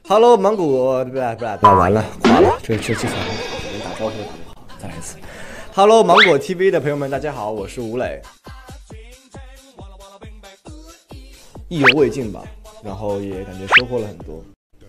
Hello，芒果，完了，垮了，这计算连打招呼都打不好，再来一次。Hello， 芒果 TV 的朋友们，大家好，我是吴磊。意犹未尽吧，然后也感觉收获了很多。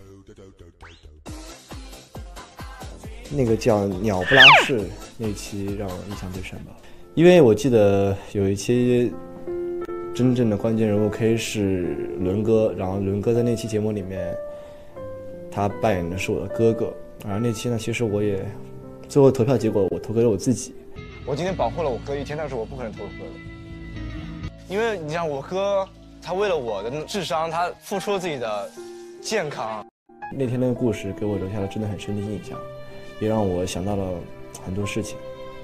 那个叫鸟不拉屎那期让我印象最深吧，因为我记得有一期真正的关键人物 K 是伦哥，然后伦哥在那期节目里面，他扮演的是我的哥哥，而那期呢，其实我也最后投票结果我投给了我自己。 我今天保护了我哥一天，但是我不可能投哥的，因为你想我哥。他为了我的智商，他付出了自己的健康。 那天那个故事给我留下了真的很深的印象，也让我想到了很多事情。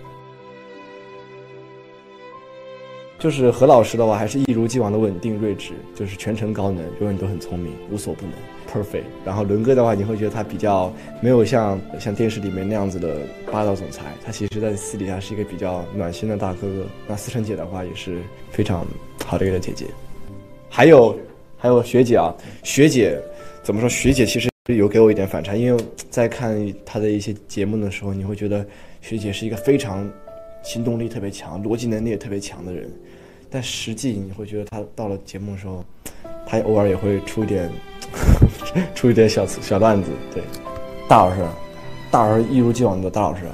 就是何老师的话，还是一如既往的稳定睿智，就是全程高能，永远都很聪明，无所不能 ，perfect。然后伦哥的话，你会觉得他比较没有像电视里面那样子的霸道总裁，他其实在私底下是一个比较暖心的大哥哥。那思成姐的话，也是非常好的一个姐姐。还有学姐啊，学姐怎么说？学姐其实有给我一点反差，因为在看她的一些节目的时候，你会觉得学姐是一个非常行动力特别强、逻辑能力也特别强的人，但实际你会觉得她到了节目的时候，她偶尔也会出一点小段子。对，大老师一如既往的大老师，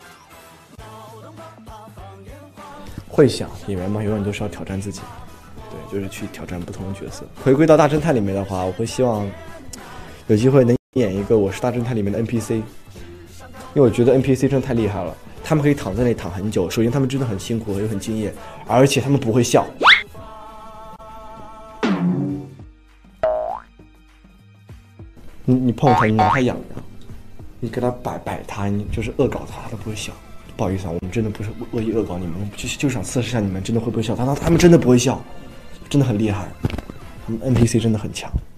会想演员嘛，永远都是要挑战自己。对，就是去挑战不同的角色。回归到大侦探里面的话，我会希望有机会能演一个我是大侦探里面的 NPC， 因为我觉得 NPC 真的太厉害了，他们可以躺在那里躺很久。首先他们真的很辛苦又很敬业，而且他们不会笑。你碰他，你拿他痒痒，你给他摆他，你就是恶搞他，他都不会笑。不好意思啊，我们真的不是恶意恶搞你们，就想测试一下你们真的会不会笑。他们真的不会笑。真的很厉害，他们 NPC 真的很强。